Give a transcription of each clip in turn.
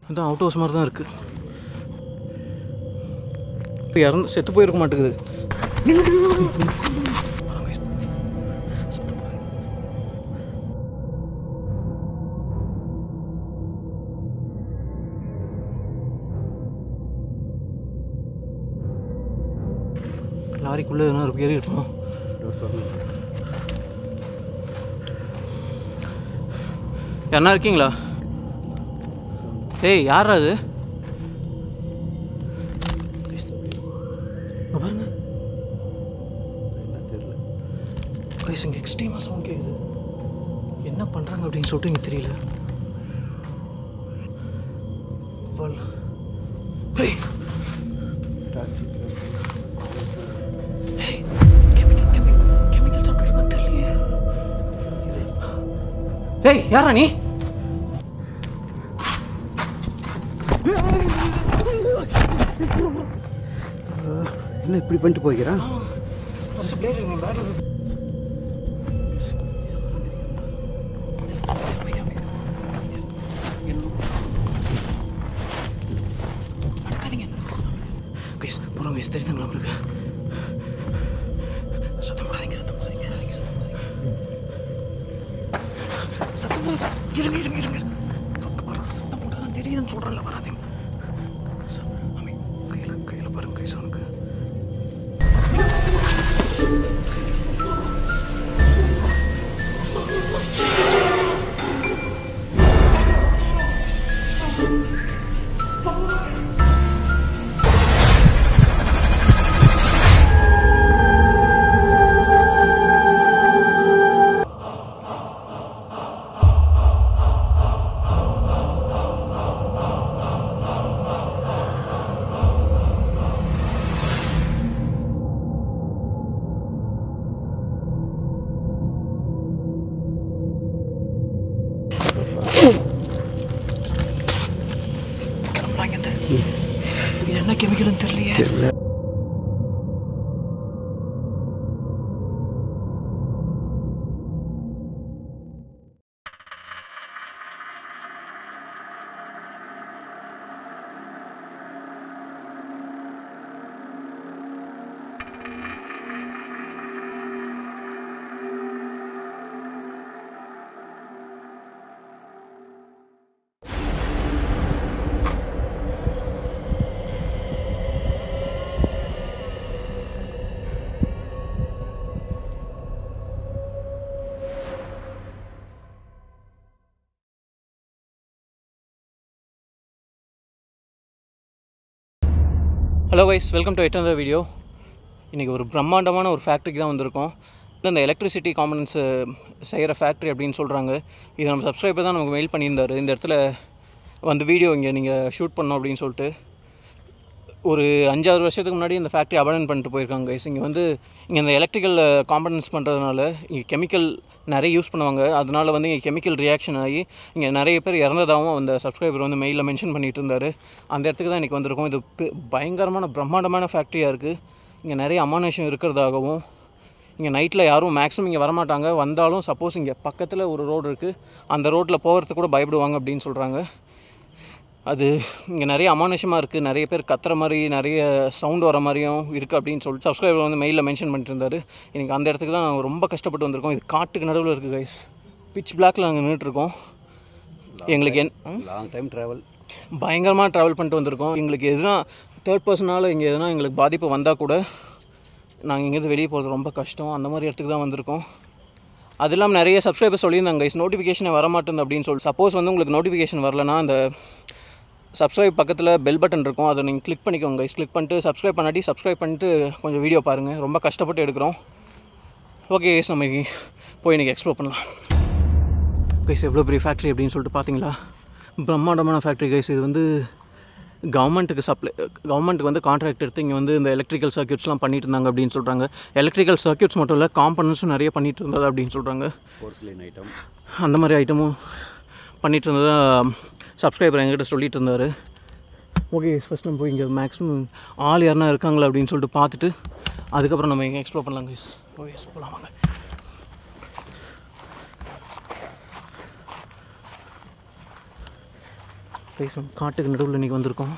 அதான் out house மாதிரி தான் இருக்குது. இறந்து செத்து போயிருக்க மாட்டேங்குது. லாரிக்குள்ளே எதுனா ஏறி இருக்கணும். யாரா இருக்கீங்களா? ஏய் யாரா அது? பாருங்க கைஸ், இங்கே எக்ஸ்ட்ரீமாக சவுண்ட் கேட்குது. என்ன பண்ணுறாங்க அப்படின்னு சொல்லிட்டு இங்கே தெரியல. ஏய் யாரா நீ? என்ன இப்படி பண்ணிட்டு போய்க்கிறான்? ஃபர்ஸ்ட் பிளேட் நீ பேக் அடக்காதீங்க கைஸ். போகிறோம் கைஸ். தெரியுதுங்களா உங்களுக்கு? சத்தம் போடாதீங்க, சத்தம் போடாதீங்க, சத்தம் போடாதீங்க. இருங்க இருங்க இருங்க. சத்தம் போட்டாதான் தெரியுதுன்னு சொல்கிறேன்ல, வராதீங்க. கையில் பாருங்க கைஸ். அவனுக்கு இது என்ன கெமிக்கல்னு தெரியலையே. Hello guys, welcome to another video. இன்றைக்கி ஒரு பிரம்மாண்டமான ஒரு ஃபேக்ட்ரிக்கு தான் வந்திருக்கோம். இந்த எலக்ட்ரிசிட்டி காம்பனன்ட்ஸு செய்கிற ஃபேக்ட்ரி அப்படின்னு சொல்கிறாங்க. இது நம்ம சப்ஸ்கிரைபர் தான் நமக்கு மெயில் பண்ணியிருந்தார். இந்த இடத்துல வந்து வீடியோ இங்கே நீங்கள் ஷூட் பண்ணோம் அப்படின்னு சொல்லிட்டு ஒரு 5-6 வருஷத்துக்கு முன்னாடி இந்த ஃபேக்ட்ரி அபேண்டன் பண்ணிட்டு போயிருக்காங்க கைஸ். இங்கே வந்து இங்கே இந்த எலக்ட்ரிக்கல் காம்பனன்ட்ஸ் பண்ணுறதுனால இங்கே கெமிக்கல் நிறைய யூஸ் பண்ணுவாங்க. அதனால வந்து இங்கே கெமிக்கல் ரியாக்ஷன் ஆகி இங்கே நிறைய பேர் இறந்ததாகவும் அந்த சப்ஸ்கிரைபர் வந்து மெயிலில் மென்ஷன் பண்ணிட்டு இருந்தார். அந்த இடத்துக்கு தான் இன்றைக்கி வந்திருக்கோம். இது பயங்கரமான பிரம்மாண்டமான ஃபேக்ட்ரியாக இருக்குது. இங்கே நிறைய அமானுஷம் இருக்கிறதாகவும், இங்கே நைட்டில் யாரும் மேக்ஸிமம் இங்கே வரமாட்டாங்க. வந்தாலும் சப்போஸ் இங்கே பக்கத்தில் ஒரு ரோடு இருக்குது, அந்த ரோட்டில் போகிறதுக்கு கூட பயப்படுவாங்க அப்படின்னு சொல்கிறாங்க. அது இங்கே நிறைய அமானுஷமாக இருக்குது. நிறைய பேர் கத்துற மாதிரி, நிறைய சவுண்ட் வர மாதிரியும் இருக்குது அப்படின்னு சொல்லிட்டு சப்ஸ்கிரைபர் வந்து மெயிலில் மென்ஷன் பண்ணிட்டு இருந்தார். இன்றைக்கி அந்த இடத்துக்கு தான் ரொம்ப கஷ்டப்பட்டு வந்திருக்கோம். இது காட்டுக்கு நடுவில் இருக்குது கைஸ். பிச் பிளாக்கில் நாங்கள் நின்றுட்டுருக்கோம். எங்களுக்கு லாங் டைம் ட்ராவல், பயங்கரமாக ட்ராவல் பண்ணிட்டு வந்திருக்கோம். எங்களுக்கு எதுனா தேர்ட் பர்சனால் இங்கே எதுனா எங்களுக்கு பாதிப்பு வந்தால் கூட நாங்கள் இங்கேருந்து வெளியே போகிறது ரொம்ப கஷ்டம். அந்த மாதிரி இடத்துக்கு தான் வந்திருக்கோம். அது இல்லாமல் நிறைய சப்ஸ்கிரைபர் சொல்லியிருந்தாங்க கைஸ், நோட்டிஃபிகேஷனை வரமாட்டேன் அப்படின்னு சொல்லி. சப்போஸ் வந்து உங்களுக்கு நோட்டிஃபிகேஷன் வரலன்னா அந்த சப்ஸ்கிரைப் பக்கத்தில் பெல் பட்டன் இருக்கும், அதை நீங்கள் கிளிக் பண்ணிக்கோங்க கைஸ். கிளிக் பண்ணிட்டு சப்ஸ்கிரைப் பண்ணாட்டி சப்ஸ்கிரைப் பண்ணிட்டு கொஞ்சம் வீடியோ பாருங்கள். ரொம்ப கஷ்டப்பட்டு எடுக்கிறோம். ஓகே கைஸ், நம்ம போய் இன்றைக்கி எக்ஸ்ப்ளோர் பண்ணலாம். கைஸ், எவ்வளோ பெரிய ஃபேக்ட்ரி அப்படின்னு சொல்லிட்டு பார்த்தீங்களா? பிரம்மாண்டமான ஃபேக்ட்ரி கைஸ். இது வந்து கவர்மெண்ட்டுக்கு வந்து கான்ட்ராக்ட் எடுத்து இங்கே வந்து இந்த எலக்ட்ரிக்கல் சர்க்யூட்ஸ்லாம் பண்ணிட்டு இருந்தாங்க அப்படின்னு சொல்கிறாங்க. எலக்ட்ரிக்கல் சர்க்யூட்ஸ் மட்டும் இல்லை, காம்பனன்ட்ஸும் நிறைய பண்ணிட்டு இருந்தது அப்படின்னு சொல்கிறாங்க. போர்ஸ்லைன் ஐட்டம், அந்த மாதிரி ஐட்டமும் பண்ணிகிட்டு இருந்ததாக சப்ஸ்கிரைபர் என்கிட்ட சொல்லிட்டு இருந்தார். ஓகே, ஃபஸ்ட் நம்ம போய் இங்கே மேக்ஸிமம் ஆள் யாருனா இருக்காங்களா அப்படின்னு சொல்லிட்டு பார்த்துட்டு அதுக்கப்புறம் நம்ம இங்கே எக்ஸ்ப்ளோர் பண்ணலாம் கைஸ். ஓகே, போகலாம் வாங்க. கைஸ் காட்டுக்கு நடுவில் இன்றைக்கி வந்திருக்கோம்.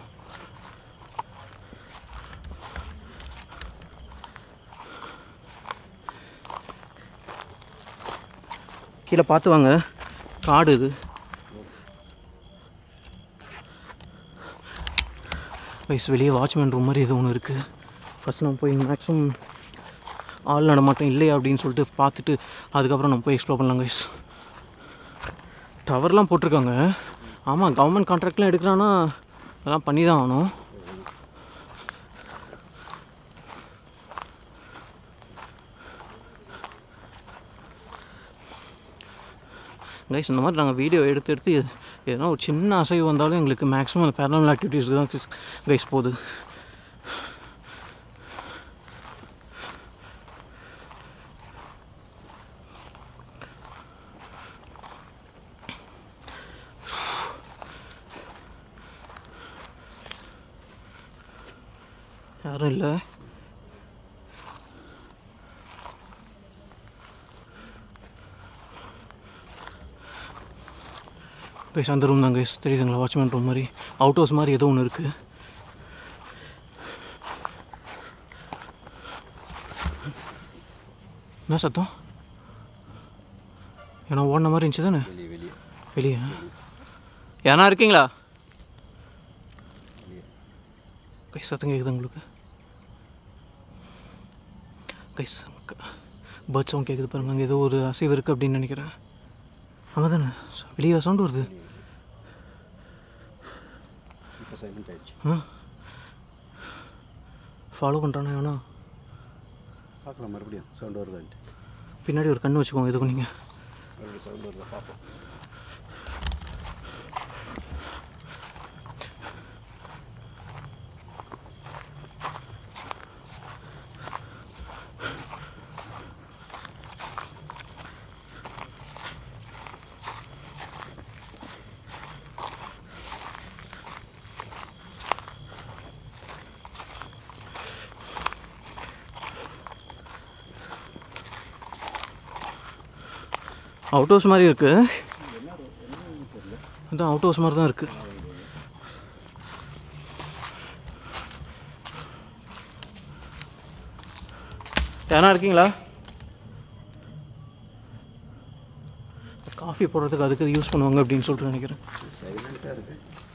கீழே பார்த்து வாங்க, காடு இது. கைஸ் வெளியே வாட்ச்மேன் ரூம் மாதிரி எதுவும் ஒன்று இருக்குது. ஃபஸ்ட் நம்ம போய் மேக்ஸிமம் ஆள் நடமாட்டம் இல்லையா அப்படின்னு சொல்லிட்டு பார்த்துட்டு அதுக்கப்புறம் நம்ம போய் எக்ஸ்ப்ளோர் பண்ணலாம். கைஸ் டவர்லாம் போட்டிருக்காங்க. ஆமாம், கவர்மெண்ட் கான்ட்ராக்ட்லாம் எடுக்கிறான்னா அதெல்லாம் பண்ணி தான் ஆகணும். கைஸ் இந்த மாதிரி நாங்கள் வீடியோ எடுத்து எதனா ஒரு சின்ன அசைவு வந்தாலும் எங்களுக்கு மேக்ஸிமம் அந்த பேரனாமல் ஆக்டிவிட்டீஸ்க்கு தான் கைஸ் போகுது. யாரும் இல்லை. கைஸ் அந்த ரூம் தான் கைஸ் தெரியுதுங்களா, வாட்ச்மேன் ரூம் மாதிரி அவுட் ஹவுஸ் மாதிரி ஏதோ ஒன்று இருக்குது. என்ன சத்தம்? ஏன்னா ஓடின மாதிரி இருந்துச்சு தானே வெளியே. ஏன்னா இருக்கீங்களா கைஸ்? சத்தம் கேட்குது உங்களுக்கு கைஸ்? பேர்ட் சவுண்ட் கேட்குது பாருங்க. அங்கே ஏதோ ஒரு அசைவு இருக்குது அப்படின்னு நினைக்கிறேன். அங்கே தானே வெளியே சவுண்டு வருது. ஃபாலோ பண்ணுறானா எவனா? பார்க்கலாம் மறுபடியும் சவுண்டு வருதான்ட்டு. பின்னாடி ஒரு கண்ணு வச்சுக்கோங்க எதுக்கும் நீங்கள். மறுபடியும் சவுண்டு வருதா பார்ப்போம். அவுட் ஹவுஸ் மாதிரி இருக்குது. அதான் அவுட் ஹவுஸ் மாதிரி தான் இருக்குது. யாரா இருக்கீங்களா? காஃபி போடுறதுக்கு அதுக்கு யூஸ் பண்ணுவாங்க அப்படின்னு சொல்லிட்டு நினைக்கிறேன். சைலண்ட்டாக இருக்குது.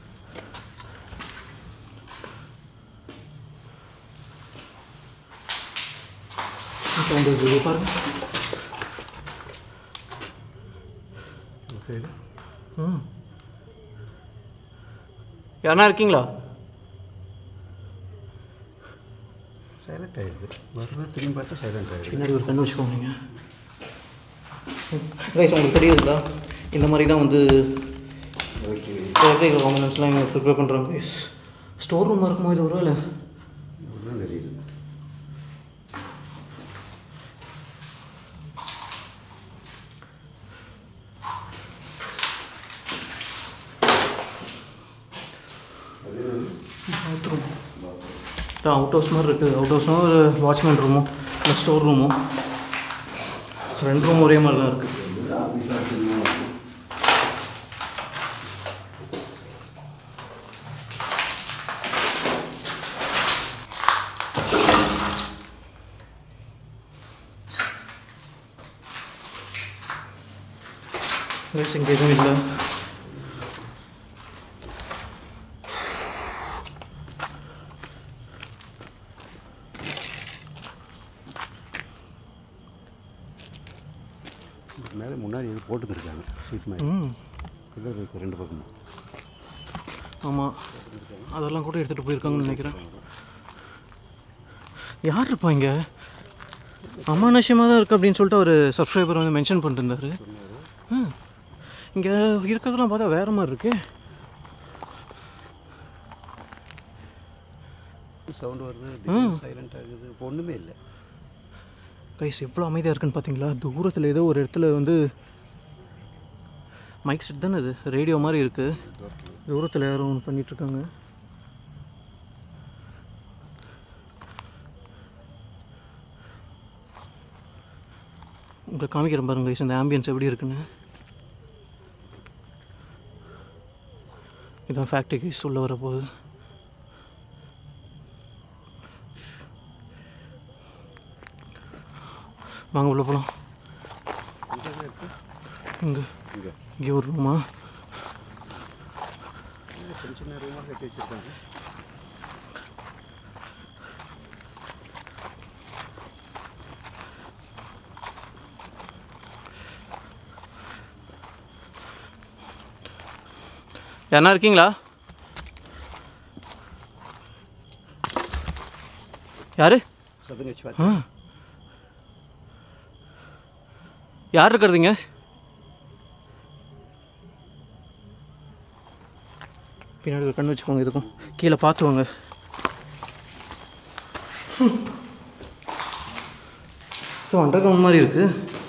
பாருங்க. யாரா இருக்கீங்களா? சைலண்ட் ஆகிடுது. மறுபடியும் திரும்பி பார்த்தா சைலண்ட் ஆகிடுது. பின்னாடி ஒரு கண்ணு வச்சுக்கோங்க நீங்கள். ரைஸ் உங்களுக்கு தெரியுதுங்களா? இந்த மாதிரி தான் வந்து எலக்ட்ரிக்கல் காம்பனன்ட்ஸ்லாம் இங்கே ப்ரிப்பேர் பண்ணுறாங்க கைஸ். ஸ்டோர் ரூமாக இருக்குமா இது? ஒரு வேலை ஒன்றும் தெரியுது. பாத்ரூம் தான் அவுட் ஹவுஸ் மாதிரி இருக்குது. அவுட் ஹவுஸ்னால் ஒரு வாட்ச்மேன் ரூமும் இல்லை ஸ்டோர் ரூமும், 2 ரூம் ஒரே மாதிரி தான் இருக்குது. இங்கே எதுவும் இல்லை. மேலே முன்னாடி எது போட்டுக்கிருக்காங்க சீட் மாதிரி. பில்லர் இருக்குது 2 பக்கமும். ஆமாம், அதெல்லாம் கூட எடுத்துகிட்டு போயிருக்காங்கன்னு நினைக்கிறேன். யார் இருப்பாங்க? அமானுஷ்யமாக தான் இருக்குது அப்படின்னு சொல்லிட்டு ஒரு சப்ஸ்கிரைபர் வந்து மென்ஷன் பண்ணிருந்தாரு. இங்கே இருக்கிறதெல்லாம் பார்த்தா வேறு மாதிரி இருக்கு. சவுண்டு வருது, சைலண்ட் ஆகுது, இப்போ ஒன்றுமே இல்லை. கைஸ் எவ்வளோ அமைதியாக இருக்குன்னு பார்த்தீங்களா? தூரத்தில் ஏதோ ஒரு இடத்துல வந்து மைக் செட் தானே, அது ரேடியோ மாதிரி இருக்குது. தூரத்தில் யாரும் ஒன்று பண்ணிகிட்ருக்காங்க. உங்களை காமிக்கிறேன் பாருங்க கைஸ் இந்த ஆம்பியன்ஸ் எப்படி இருக்குன்னு. இதான் ஃபேக்ட்ரி கைஸ், உள்ளே வரப்போகுது. வாங்க உள்ள போகலாம். இங்கே ஒரு ரூமா, சின்ன ரூமாக கட்டி வச்சுருக்காங்க. யாரா இருக்கீங்களா? யாரு? யார் இருக்கிறதுங்க? பின்னாடி ஒரு கண்ணு வச்சுக்கோங்க, இதுக்கும் கீழே பார்த்துவாங்க. ஸோ அண்டர் கிரவுண்ட் மாதிரி இருக்குது.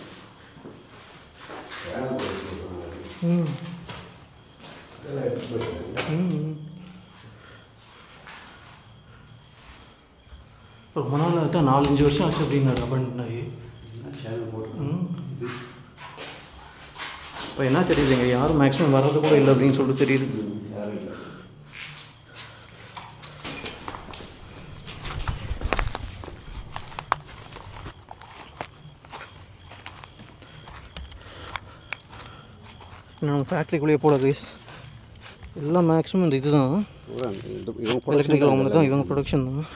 ரொம்ப நாள் ஆகிட்டா 4-5 வருஷம் ஆச்சு அப்படின்னாரு அப்பாயின்மெண்ட் ஆகி. இப்போ என்ன தெரியுதுங்க, யாரும் மேக்ஸிமம் வர்றது கூட இல்லை அப்படின்னு சொல்லிட்டு தெரியுது. நான் ஃபேக்ட்ரிக்குள்ளேயே போட கைஸ், எல்லாம் மேக்ஸிமம் இந்த இது தான் எலக்ட்ரிக்கல் கம்பெனி தான், இவங்க ப்ரொடக்ஷன் தான்.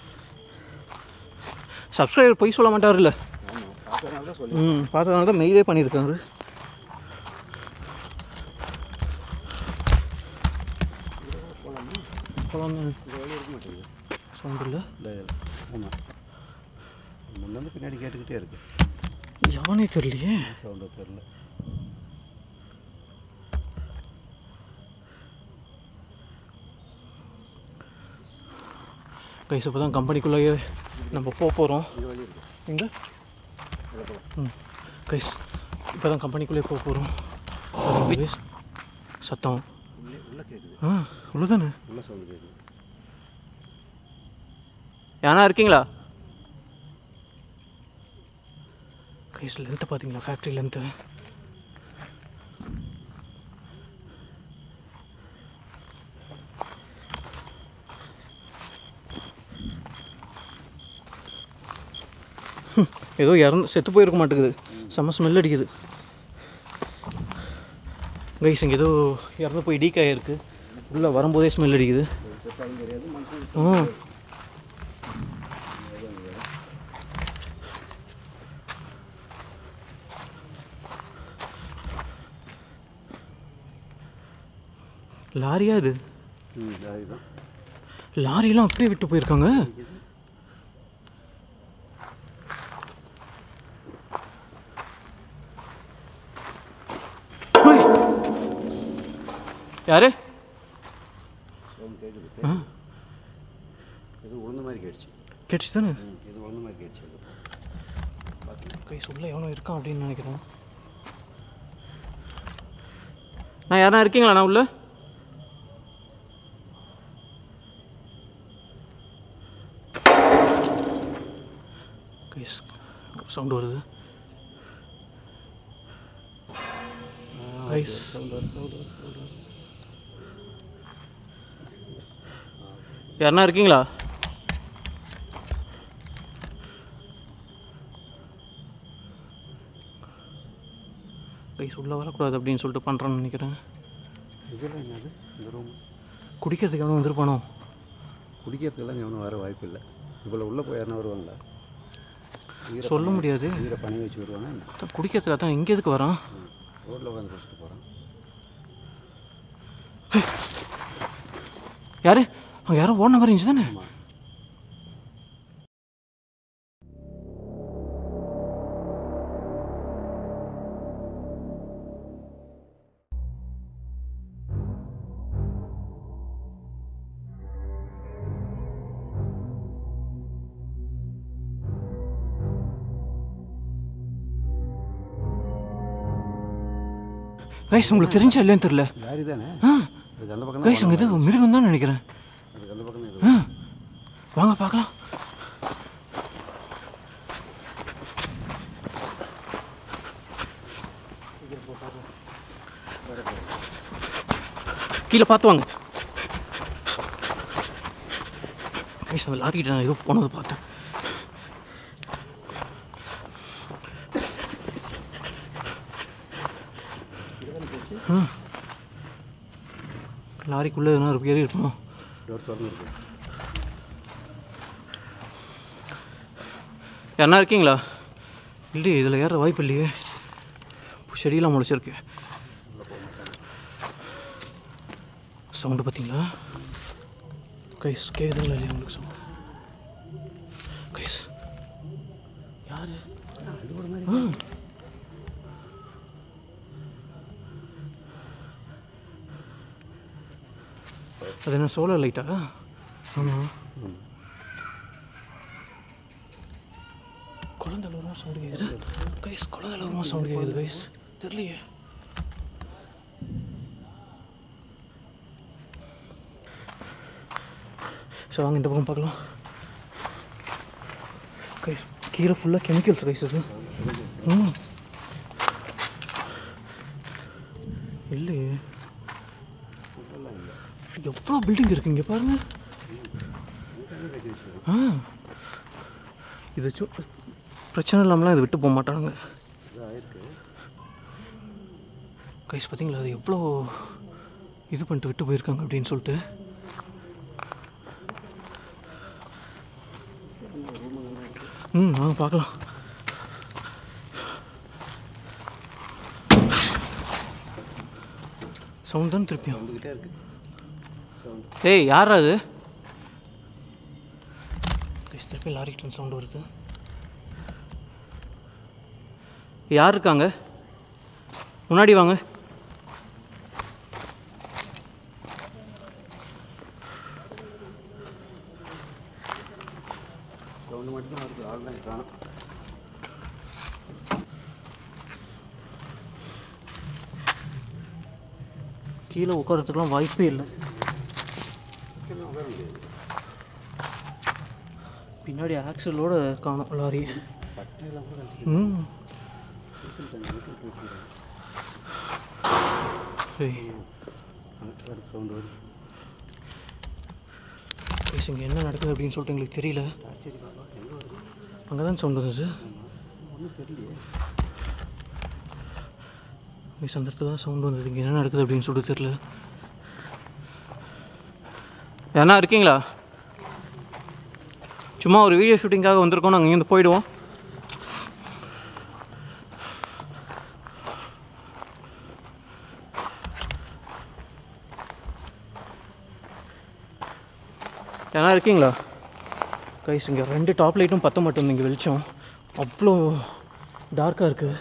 சப்ஸ்கிரைபர் போய் சொல்ல மாட்டார் இல்லை, பார்த்ததுனால தான் மெயிலே பண்ணியிருக்காரு. சவுண்ட் இல்லை, முன்னாடி பின்னாடி கேட்டுக்கிட்டே இருக்கு. யானே தெரியலையே, சவுண்டு தெரியல. கைஸ் இப்போ தான் கம்பெனிக்குள்ளேயே நம்ம போகிறோம். எங்கே? கைஸ் இப்போ தான் கம்பெனிக்குள்ளேயே போகிறோம். சத்தம் உள்ள தானே, யாரா இருக்கீங்களா? கைஸ் லென்த்தை பார்த்தீங்களா, ஃபேக்ட்ரி லென்த்து. ஏதோ செத்து போயிருக்க மாட்டேங்குது, செம்ம ஸ்மெல் அடிக்குது கைஸ். இங்கே ஏதோ இறந்து போய் டீக் ஆகிருக்கு, உள்ளே வரும்போதே ஸ்மெல் அடிக்குது. லாரியா இது? லாரியெல்லாம் அப்படியே விட்டு போயிருக்காங்க. யாரு? இது உளுந்த மாதிரி கேட்டுச்சு. கேட்டுச்சு தானே? இது உளுந்த மாதிரி கேட்டுச்சு. கைஸ் உள்ள எவனோ இருக்கான் அப்படின்னு நினைக்கிறேன். நான் யாரா இருக்கீங்களா? நான் உள்ள கைஸ் சவுண்ட் வருது. கைஸ் யாருன்னா இருக்கீங்களா? கைஸ் உள்ளே வரக்கூடாது அப்படின்னு சொல்லிட்டு பண்ணுறேன்னு நினைக்கிறேன். இதெல்லாம் என்னது? இந்த ரூம் குடிக்கிறதுக்கு எவனும் வந்துருப்பானோ? குடிக்கிறதுக்கெல்லாம் எவனும் வர வாய்ப்பு இல்லை. இவ்வளோ உள்ளே போய் யாருன்னா வருவாங்களா? சொல்ல முடியாது. வீரை பணி வச்சு வருவானா? குடிக்கிறதுக்காக தான். இங்கே எதுக்கு வரான்? ரோட்டில் உட்காந்து குடிச்சிட்டு போகிறான். யாரு? அங்கே யாரும் ஓடின மாதிரி இருந்துச்சு தானே? கைஸ் உங்களுக்கு தெரிஞ்சா இல்லைன்னு தெரியல. லாரி தானே? அந்த பக்கம் கைஸ் அங்கே இது மிருகம் தான் நினைக்கிறேன். அந்த பக்கம் வாங்க பார்க்கலாம். கீழே பார்த்து வாங்க கைஸ். அந்த லாரிக்கிட்ட நான் ஏதோ போனதை பார்த்தேன். லாரிக்குள்ளே எதுனா ஒரு பேர் இருக்கணும். யாருன்னா இருக்கீங்களா? இல்லையே, இதில் ஏற வாய்ப்பு இல்லையே. செடியெல்லாம் முளைச்சிருக்கு. சவுண்டு பார்த்தீங்களா கைஸ்? கேட்குதுங்களா இல்லையா உங்களுக்கு சவுண்ட்? கைஸ் யாரு? அது என்ன சோலார் லைட்டா? ஆமாம். குழந்தை அழுவமாக சவுண்டு கேட்குது கைஸ். குழந்தை அழுவமாக சவுண்டு கேட்குது கைஸ். தெரியலையே. ஸோ வாங்க இந்த பக்கம் பார்க்கலாம் கைஸ். கீழே ஃபுல்லாக கெமிக்கல்ஸ் கைஸ். அது இல்லையே. எவ்வளோ பில்டிங் இருக்குது இங்கே பாருங்க. இது பிரச்சனை இல்லாமலாம் இதை விட்டு போக மாட்டானுங்க கைஸ். பார்த்தீங்களா அது எவ்வளோ இது பண்ணிட்டு விட்டு போயிருக்காங்க அப்படின்னு சொல்லிட்டு. வாங்க பார்க்கலாம். சவுண்ட் தான் திருப்பியும் வந்துக்கிட்டே இருக்கு. ஏய் யாரா அது? திருப்பி லாரிக்கிட்ட சவுண்டு வருது. யார் இருக்காங்க? முன்னாடி வாங்க. சவுண்டு மட்டும்தான் வருது, ஆள் தான் காணும். கீழே உட்காரத்துக்குலாம் வாய்ப்பே இல்லை. பின்னாடி ஆக்சலோட காணும் லாரி. இங்கே என்ன நடக்குது அப்படின்னு சொல்லிட்டு எங்களுக்கு தெரியல. அங்கே தான் சவுண்ட் வந்துச்சு. ஒன்றும் தெரியலையே. அந்த இடத்துல தான் சவுண்ட் வந்தது. இங்கே என்ன நடக்குது அப்படின்னு சொல்லிட்டு தெரியல. ஏன்னா இருக்கீங்களா? சும்மா ஒரு வீடியோ ஷூட்டிங்காக வந்திருக்கோம். நாங்கள் இங்கேருந்து போயிடுவோம். ஏன்னா இருக்கீங்களா கைஸ்? இங்கே 2 டாப் லைட்டும் பற்ற மாட்டேங்குது. இங்கே வெளிச்சம் அவ்வளோ டார்க்காக இருக்குது.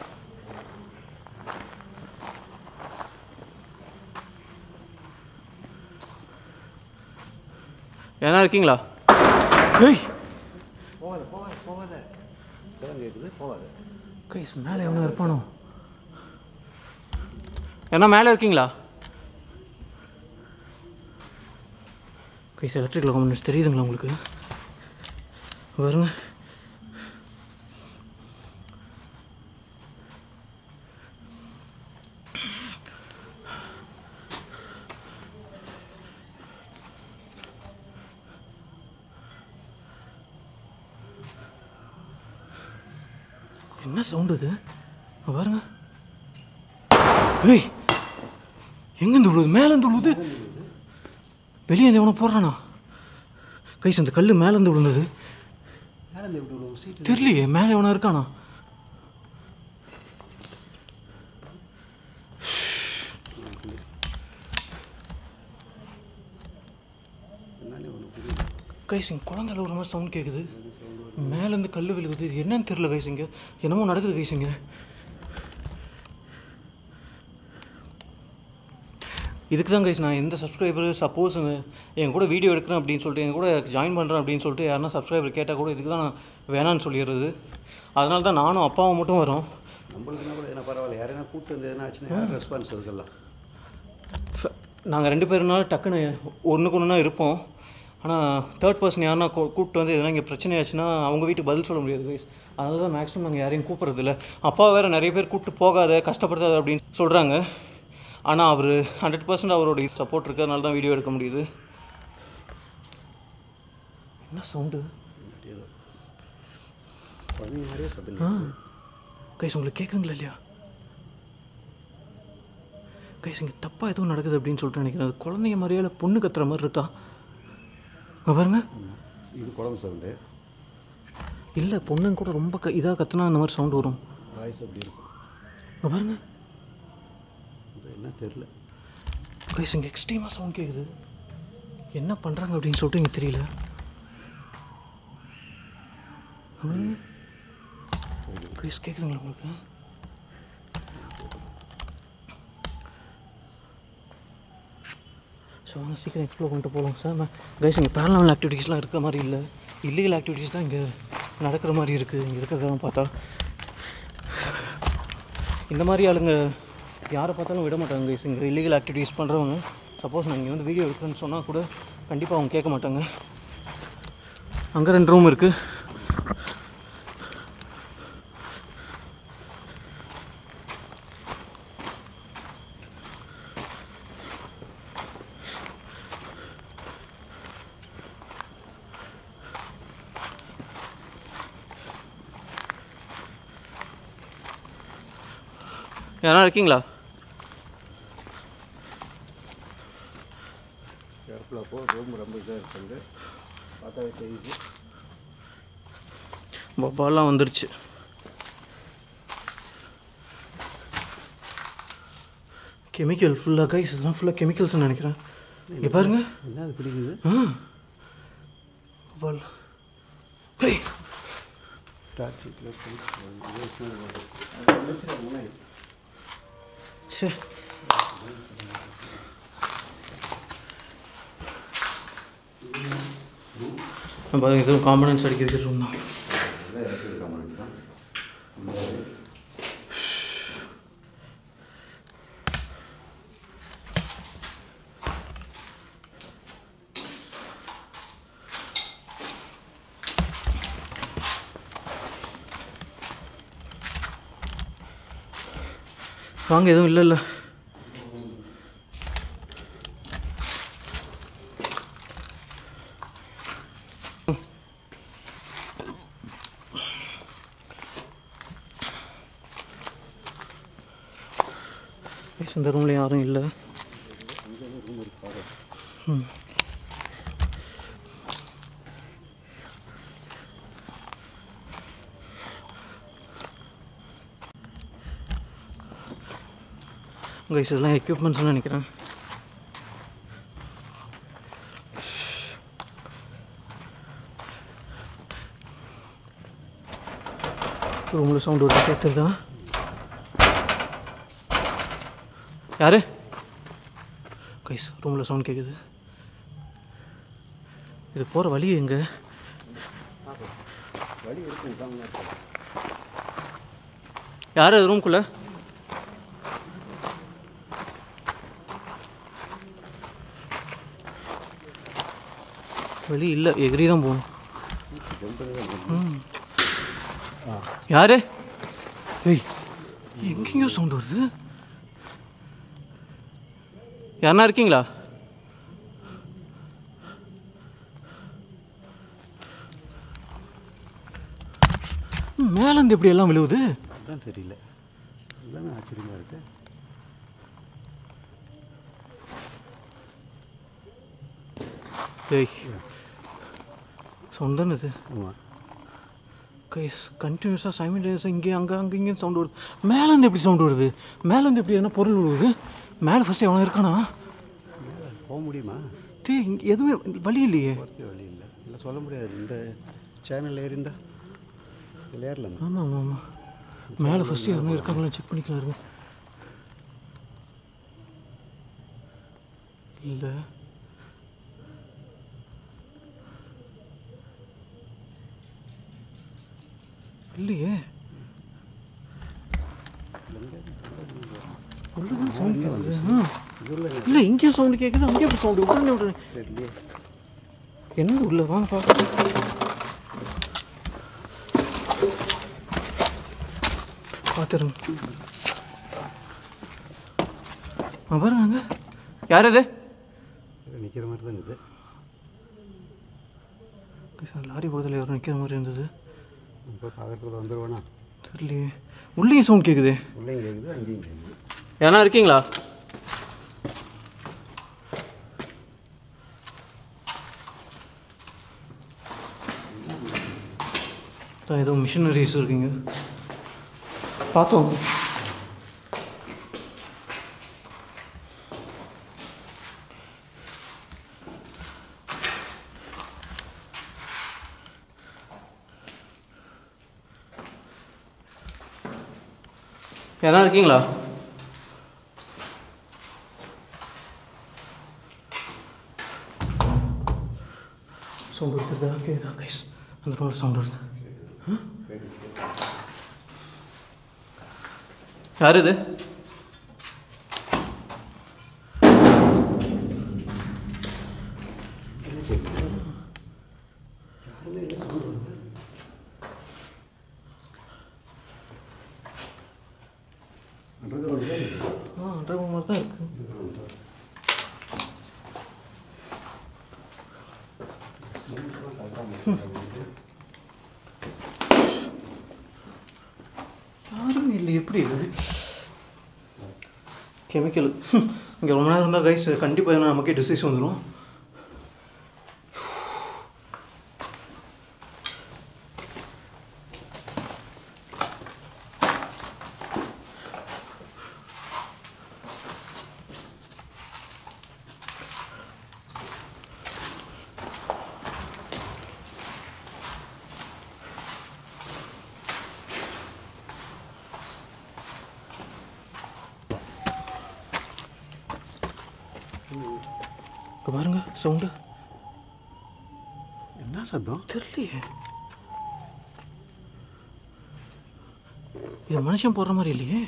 ஏன்னா இருக்கீங்களா? ஏய் கைஸ் மேலே எவனோ இருப்பானோ? ஏன்னா மேலே இருக்கீங்களா கைஸ்? எலக்ட்ரிக்கல் காம்பனன்ட்ஸ் தெரியுதுங்களா உங்களுக்கு? வருங்க. என்ன சவுண்டு இது? பாருங்க. ஏய் எங்கேருந்து விழுது? மேலேருந்து விழுது. வெளியே எவனை போடுறானா கைஸ்? அந்த கல் மேலேருந்து விழுந்தது. தெரியலையே, மேலே எவனா இருக்கானா? கைஸ் இங்கே குழந்தை ஒரு மாதிரி சவுண்ட் கேட்குது. மேலேருந்து கல் விழுகுது. இது என்னன்னு தெரியல கைஸ். இங்கே என்னமோ நடக்குது கைஸ். இங்கே இதுக்கு தான் கைஸ் நான் எந்த சப்ஸ்கிரைபர் சப்போஸ் என் கூட வீடியோ எடுக்கிறேன் அப்படின்னு சொல்லிட்டு என் கூட ஜாயின் பண்ணுறேன் அப்படின்னு சொல்லிட்டு யாருன்னா சப்ஸ்கிரைபர் கேட்டால் கூட இதுக்கு தான் நான் வேணான்னு சொல்லிடுறது. அதனால தான் நானும் அப்பாவும் மட்டும் வரோம். நம்மளுக்குன்னா கூட என்ன பரவாயில்ல, யாரைனா கூப்பிட்டு வந்து எதுனா ஆச்சுன்னா ரெஸ்பான்ஸ் இருக்குல்லாம். நாங்கள் 2 பேருனாலும் டக்குன்னு ஒன்றுக்கு ஒன்றுனா இருப்போம். ஆனால் தேர்ட் பர்சன் யாருன்னா கூப்பிட்டு வந்து எதனா இங்கே பிரச்சனை ஆச்சுன்னா அவங்க வீட்டுக்கு பதில் சொல்ல முடியாது கைஸ். அதனால தான் மேக்ஸிமம் நாங்கள் யாரையும் கூப்பிட்றது இல்லை. அப்பா வேறு நிறைய பேர் கூப்பிட்டு போகாத, கஷ்டப்படுத்தாத அப்படின்னு சொல்கிறாங்க. ஆனால் அவர் 100% அவரோட சப்போர்ட் இருக்கிறதுனால தான் வீடியோ எடுக்க முடியுது. என்ன சவுண்டு? கைஸ் உங்களுக்கு கேட்குங்களா இல்லையா? கைஸ் இங்கே தப்பாக எதுவும் நடக்குது அப்படின்னு சொல்லிட்டு நினைக்கிறேன். அது குழந்தைங்க மாதிரியால பொண்ணு கத்துற மாதிரி இருக்கா? பாருங்க, இது குழந்தை சவுண்டு இல்லை, பொண்ணுங்க கூட ரொம்ப இதாக கத்துனா அந்த மாதிரி சவுண்டு வரும். வாய்ஸ் அப்படி இருக்கும். பாருங்க, என்ன தெரியல. கைஸ் இங்கே எக்ஸ்ட்ரீமாக சவுண்ட் கேட்குது. என்ன பண்ணுறாங்க அப்படின்னு சொல்லிட்டு இங்கே தெரியல. கைஸ் கேட்குதுங்களா உங்களுக்கு? ஸோ ஆனால் சீக்கிரம் எக்ஸ்ப்ளோர் பண்ணிட்டு போகலாம் சார். கைஸ் இங்கே பேரலாமல் ஆக்டிவிட்டீஸ்லாம் இருக்கிற மாதிரி இல்லை, இல்லீகல் ஆக்டிவிட்டீஸ் தான் இங்கே நடக்கிற மாதிரி இருக்குது. இங்கே இருக்கிறதெல்லாம் பார்த்தா இந்த மாதிரி ஆளுங்க யாரை பார்த்தாலும் விட மாட்டாங்க கைஸ். இங்கே இல்லீகல் ஆக்டிவிட்டீஸ் பண்ணுறவங்க சப்போஸ் நான் இங்கே வந்து வீடியோ எடுக்கிறேன்னு சொன்னால் கூட கண்டிப்பாக அவங்க கேட்க மாட்டாங்க. அங்கே 2 ரூம் இருக்குது. யாரா இருக்கீங்களா? கேர்ஃபுல்லாக போ. ரூம் ரொம்ப இதாக இருக்குது, பார்த்தாவே தெரியுது. பப்பாலாம் வந்துருச்சு. கெமிக்கல் ஃபுல்லாக கைஸ், இதெல்லாம் ஃபுல்லாக கெமிக்கல்ஸ்ன்னு நினைக்கிறேன். இங்கே பாருங்க, என்ன அது பிடிக்குது? பப்பால் சே பாருங்க, எதுவும் காம்பனன்ஸ் அடிக்கிறது ரூம் தான். வாங்க, எதுவும் இல்லை. இந்த ரூமில் யாரும் இல்லை. கைஸ் இதெல்லாம் எக்யூப்மெண்ட்ஸ்னு நினைக்கிறேன். ரூமில் சவுண்ட் விட்டு கேட்டுருதா? யாரு? கைஸ் ரூமில் சவுண்ட் கேட்குது. இது போகிற வழி எங்கே? யார் அது ரூம்குள்ளே? வழி இல்லை, எகிரி தான் போகணும். யாரு? ஏய், எங்கேயோ சவுண்ட் வருது. யாருன்னா இருக்கீங்களா? மேலேருந்து எப்படி எல்லாம் விழுவுது? அதான் தெரியல, எல்லாமே ஆச்சரியமாக இருக்கு. ஏய், சவுண்ட் தானே இது? ஆமாம் கைஸ், கண்டினியூஸாக சைமல்டேனியஸாக இங்கே இங்கேயும் சவுண்ட் வருது. மேலேருந்து எப்படி சவுண்ட் வருது? மேலேருந்து எப்படி என்ன பொருள் விழுவுது? மேலே ஃபஸ்ட்டு எவனோ இருக்கானா? போக முடியுமா? இங்கே எதுவுமே வழி இல்லையே. வழி இல்லை, இல்லை சொல்ல முடியாது. இந்த சேனல் ஏறிந்தா இதில் ஏறலாம். ஆமாம் ஆமாம் ஆமாம், மேலே ஃபஸ்ட்டு எவனோ இருக்காங்களா செக் பண்ணிக்கலாம். இருக்கு இல்லை, இல்லையே. சவுண்ட் கேட்குது. இல்லை, இங்கேயும் சவுண்டு கேட்குது, அங்கேயும் சவுண்டு. உடனே என்ன உள்ள வாங்க பார்க்க. பார்த்துருங்க. பாருங்க, யார் இது? நிற்கிற மாதிரி தான் இது. லாரி பக்கத்தில் யாரும் நிற்கிற மாதிரி இருந்தது. இப்போ பார்க்கறதுக்குள்ள வந்துடுவேண்ணா. தெரியலையே. உள்ளேயும் சவுண்ட் கேட்குது. உள்ளேயும் கேட்குது, அங்கேயும் கேட்குது. யாரா இருக்கீங்களா? ஏதோ மிஷினரிஸ் இருக்குங்க, பார்த்தோம். யாரா இருக்கீங்களா? சவுண்ட் வருதுதா? கேட்குதா கைஸ்? அந்த ரோல் சவுண்ட் வருது. யார் இது? அண்டர் மாதிரி தான் இருக்கு. யாரும் இல்லை. எப்படி இது கெமிக்கல்? இங்கே ரொம்ப நேரம் இருந்தால் கைஸ் கண்டிப்பாக நமக்கே டிசீஸ் வந்துடும். இங்கே பாருங்க சவுண்டு. என்ன சத்தம் தெரியலையே. இது மனுஷன் போடுற மாதிரி இல்லையே.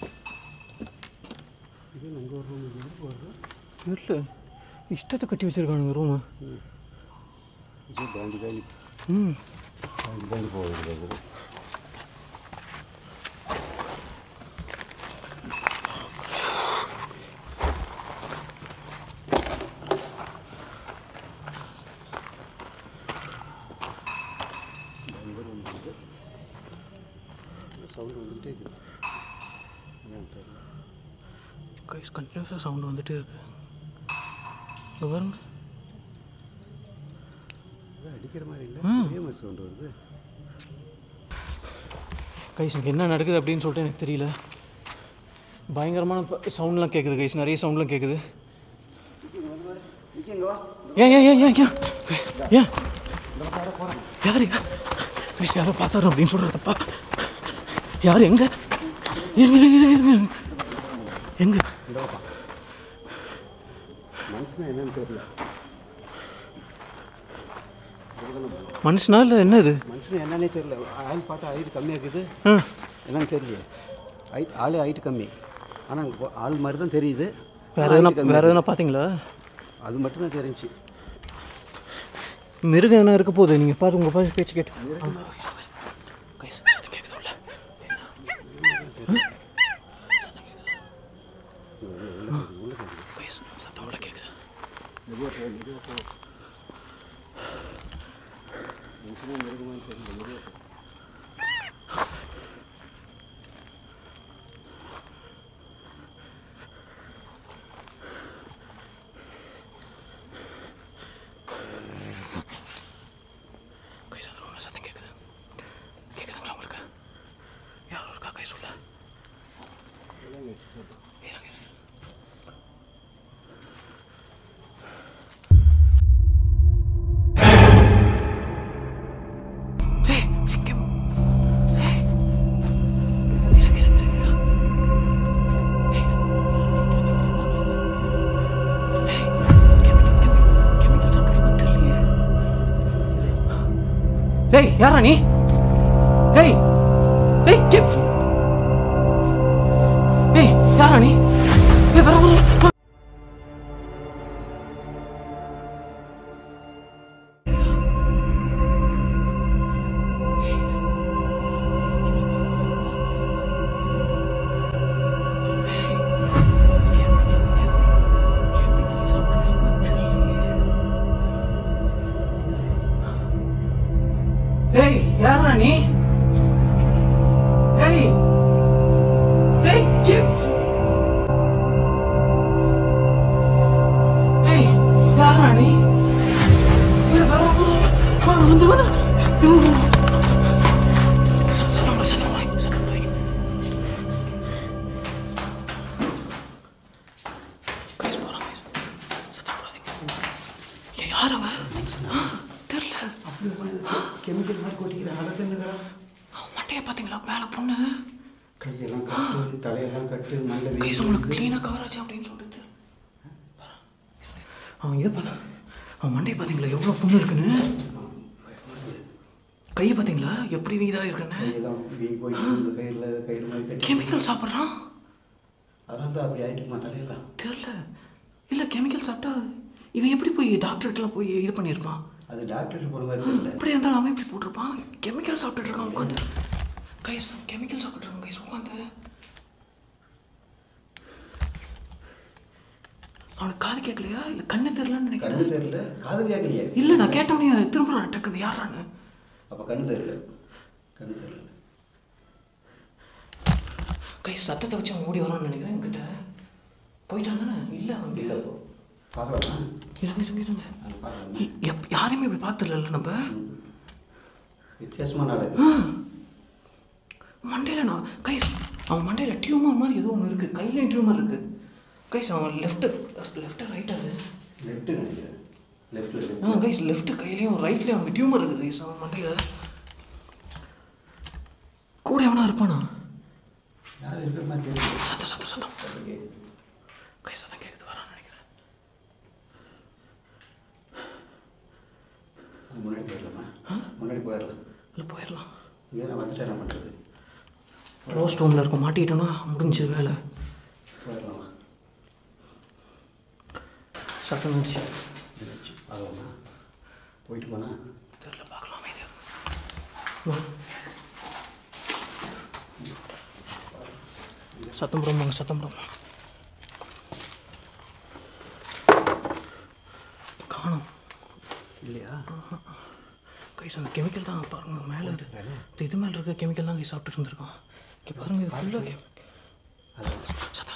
இது அங்கே ஒரு ரூம் இல்லை, இஷ்டத்தை கட்டி வச்சுருக்கானுங்க ரூமு. இது தாண்டி தாண்டி தாண்டி தாண்டி போகுது. சவுண்டு வந்துகிட்டே இருக்குது. கைஸ் கண்டினியூஸாக சவுண்டு வந்துகிட்டே இருக்கு. இங்கே பாருங்க, அடிக்கிற மாதிரி இல்லை, அதே மாதிரி சவுண்டு வருது. கைஸ் இங்கே என்ன நடக்குது அப்படின்னு சொல்லிட்டு எனக்கு தெரியல. பயங்கரமான சவுண்ட்லாம் கேட்குது கைஸ், நிறைய சவுண்ட்லாம் கேட்குது. ஏன் ஏன் ஏன் ஏன் ஏன் ஏன் யார் கைஸ் யாரோ பார்த்தாரு அப்படின்னு சொல்கிறதப்பா? யார்? எங்கே எங்க எங்க? என்னன்னு தெரியல. மனுஷனா இல்லை என்ன இது? மனுஷன் என்னன்னே தெரியல. ஆள் பார்த்தா ஹைட் கம்மியாக இருக்குது, என்னன்னு தெரியல. ஆள் ஹைட்டு கம்மி, ஆனால் ஆள் மாதிரி தான் தெரியுது. வேறு எதனா பார்த்தீங்களா? அது மட்டும்தான் தெரிஞ்சு. மிருகம் என்ன இருக்க போகுது? நீங்கள் பார்த்து உங்கள் பாட்டு பேச்சு கேட்டு டேய் யாரா நீ? டேய் டேய் கிப் டேய் யாரா நீ? டேய் வர வர யாரா நீ? ஏய் ஏய் ஏய் யாரா நீ? வந்து வந்து கெமிக்கல் மாதிரி கொட்டிக்கிறேன். அடத்துன்னுக்கிறேன். மண்டையை பார்த்தீங்களா? மேலே பொண்ணு கையெல்லாம் கட்டு, தலையெல்லாம் கட்டு, நல்ல உங்களுக்கு க்ளீனாக கவர் ஆச்சு அப்படின்னு சொல்லிட்டு அவன் இதை பார்த்தா அவன் மண்டையை பார்த்தீங்களா எவ்வளோ புண்ணு இருக்குன்னு? கையை பார்த்தீங்களா எப்படி வீதாக இருக்குன்னு? கையெல்லாம் போய் கயிறு மாதிரி கட்டி கெமிக்கல் சாப்பிட்றான். அதனால தான் அப்படி ஆகிட்டுமா தலையெல்லாம் தெரியல. இல்லை கெமிக்கல் சாப்பிட்டா இவன் எப்படி போய் டாக்டர்கிட்டலாம் போய் இது பண்ணியிருப்பான்? அது டாக்டருக்கு போன மாதிரி தெரியல. இப்படி இருந்தாலும் அவன் இப்படி போட்டிருப்பான். கெமிக்கல் சாப்பிட்டுட்டு இருக்கான் உட்காந்து. கைஸ் கெமிக்கல் சாப்பிட்டுட்டு இருக்கான் கைஸ் உட்காந்து. அவனுக்கு காது கேட்கலையா இல்லை கண்ணு தெரியலன்னு நினைக்கிறேன். கண்ணு தெரியல, காது கேட்கலையே. இல்லை நான் கேட்டவனே திரும்ப டக்குது யாரான்னு. அப்போ கண்ணு தெரியல, கண்ணு தெரியல. கைஸ் சத்தத்தை வச்சு அவன் ஓடி வரான்னு நினைக்கிறேன். என்கிட்ட போயிட்டான் தானே? இல்லை அவங்க இல்லை பார்க்கலாமா? இருங்க யாரையுமே இப்படி பார்த்துடல நம்ம. வித்தியாசமான ஆளு. மண்டையில் நான் கைஸ் அவன் மண்டையில் டியூமர் மாதிரி ஏதோ ஒன்று இருக்குது. கையிலையும் டியூமர் இருக்குது கைஸ். அவன் லெஃப்ட்டு ரைட்டாக அது லெஃப்ட்டு நினைக்கிறேன். லெஃப்ட்டில் கைஸ் லெஃப்ட்டு கையிலையும் ரைட்லேயும் அவனுக்கு டியூமர் இருக்குது கைஸ். அவன் மண்டையில் கூட எவனா இருப்பானா? யார் இருக்கிற மாதிரி கேட்குது. சத்தம் கைஸ் சத்தம் கேட்குது வரான்னு நினைக்கிறேன். முன்னாடி போயிடலாமா? முன்னாடி போயிடலாம். இல்லை போயிடலாம். இங்கே நான் வந்துட்டு என்ன பண்ணுறது? க்ளோஸ் ரூமில் இருக்கும். மாட்டிக்கிட்டோன்னா முடிஞ்சு வேலை. போயிடலாமா? சத்தம் நினச்சி ஆகலாமா? போயிட்டு போனா தெரியல பார்க்கலாம். சத்தம் போடுவாங்க சத்தம் போடுவாங்க. காணும் இல்லையா? கைஸ் அந்த கெமிக்கல் தான் பாருங்க மேலே இருக்குது. இது மேலே இருக்க கெமிக்கல் தான் கை சாப்பிட்டு இருந்திருக்கான். இங்கே பாருங்க இது ஃபுல்லாக சத்தம்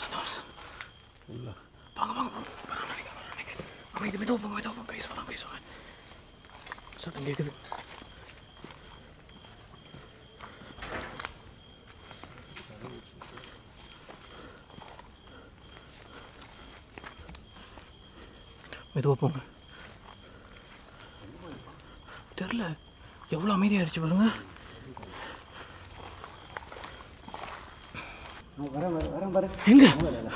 வாங்க அவன் இது மெதுவாக போங்க கைஸ் வரான் கைஸ் வாங்க. சத்தம் கேட்குது. மெதுவாக போங்க. தெரில எவ்வளோ அமைதியாகிடுச்சு பாருங்க. வரேன் பாரு. எங்க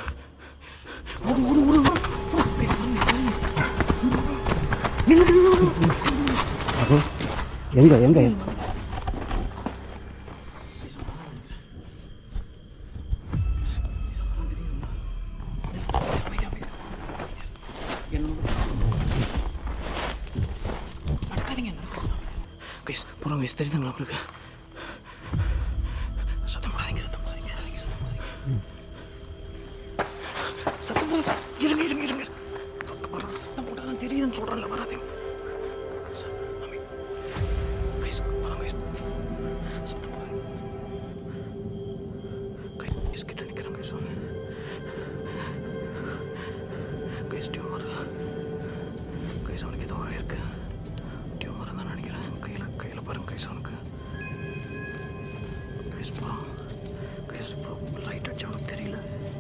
எங்க கைஸ் போகிறோம் கைஸ். தெரியுதுங்களா உங்களுக்கு? சத்தம் போடாதீங்க இருங்க சத்தம் போட்டாதான் தெரியுதுன்னு சொல்கிறேன்ல. வராதீங்க கைஸ் போகிறோம் கைஸ். சத்தம் போடாதீங்க கைஸ். கிட்ட நிற்கிறேன் கைஸ். கைஸ் டியூமர் கைஸ் அவனுக்கு ஏதோ இருக்கு. டியூமர் தான் நினைக்கிறேன். கையில் பாருங்க கைஸ் அவனுக்கு. கைஸ் லைட் அடிச்சு அவனுக்கு தெரியல.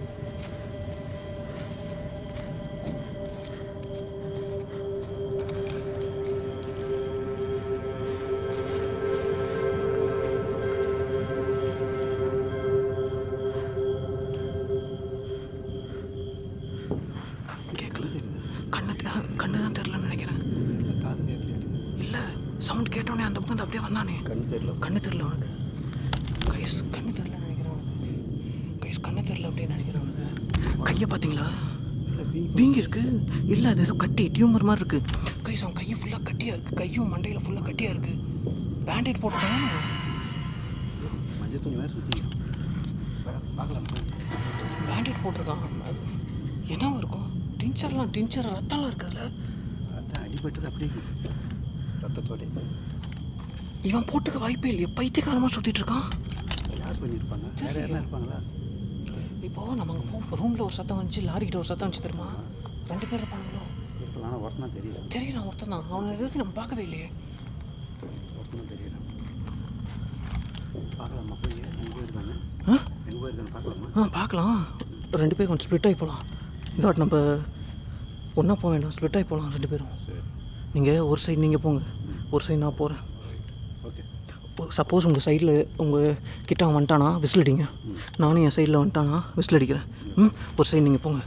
கண்ணு தான் தெரிலன்னு நினைக்கிறேன். காது கேட்கல. இல்லை சவுண்ட் கேட்டோடனே அந்த பக்கம் அப்படியே வந்தானே. கண்ணு தெரில அவனுக்கு. கைஸ் கண்ணு தெரிலன்னு நினைக்கிறேன். கைஸ் கண்ணு தெரில அப்படின்னு நினைக்கிறேன் அவனுக்கு. கையை பார்த்தீங்களா? வீங்கி இருக்கு. இல்லை அது ஏதோ கட்டி டியூமர் மாதிரி இருக்குது. கைஸ் அவன் கையை ஃபுல்லாக கட்டியாக இருக்குது. கையும் மண்டையில் ஃபுல்லாக கட்டியாக இருக்குது. பேண்டேட் போட்டுட்டான். மஞ்சள் துணி வேறு சுற்றி பார்க்கலாம். பேண்டேட் போட்டிருக்கான். என்ன இருக்கும்? டின்ச்சர் ரத்தம்லாம் இருக்குதுல்ல. அதான் அடிபட்டது அப்படியே ரத்தத்தோட. இவன் போட்டுக்க வாய்ப்பே இல்லையே, பைத்தியக்காரமாக சுற்றிட்டு இருக்கான். யார் பண்ணியிருப்பாங்க? வேறு யாரும் இருப்பாங்களா? இப்போது நம்ம அங்கே ரூமில் ஒரு சத்தம் வந்துச்சு, லாரிக்கிட்ட ஒரு சத்தம் வந்துச்சு தெரியுமா? 2 பேர் இருப்பாங்களோ? இருக்கலாம், ஆனால் ஒருத்தனா தெரியல. தெரியல, ஒருத்தன் தான். அவனை இது வரைக்கும் நம்ம பார்க்கவே இல்லையே. ஒருத்தனா தெரியல. பார்க்கலாமா போய்? எங்கே போயிருக்காங்க? எங்கே போயிருக்காங்க பார்க்கலாமா? பார்க்கலாம். 2 பேர் கொஞ்சம் ஸ்ப்ளிட் ஆகி போகலாம். இந்த நம்ம ஒன்றா போக வேண்டாம், ஸ்ப்ளிட் ஆகி போகலாம் 2 பேரும். சரி, நீங்கள் ஒரு சைடு நீங்கள் போங்க, ஒரு சைடு நான் போகிறேன். ஓகே. சப்போஸ் உங்கள் சைடில் உங்கள் கிட்ட அவன் வந்துட்டானா விசில் அடிங்க, நானும் என் சைடில் வந்துட்டானா விசில் அடிக்கிறேன். ஒரு சைடு நீங்கள் போங்க.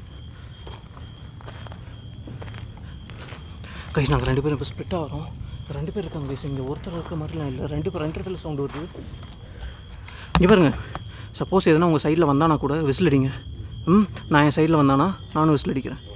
கைஸ் நாங்கள் 2 பேரும் இப்போ ஸ்ப்ளிட் ஆகிறோம். 2 பேர் இருக்காங்க கைஸ். இங்கே ஒருத்தர் இருக்க மாதிரிலாம் இல்லை, 2 இடத்துல சவுண்டு வருது. இங்கே பாருங்க, சப்போஸ் எதனா உங்கள் சைடில் வந்தானா கூட விசில் அடிங்க. நான் என் சைடில் வந்தானா நானும் விசில் அடிக்கிறேன்.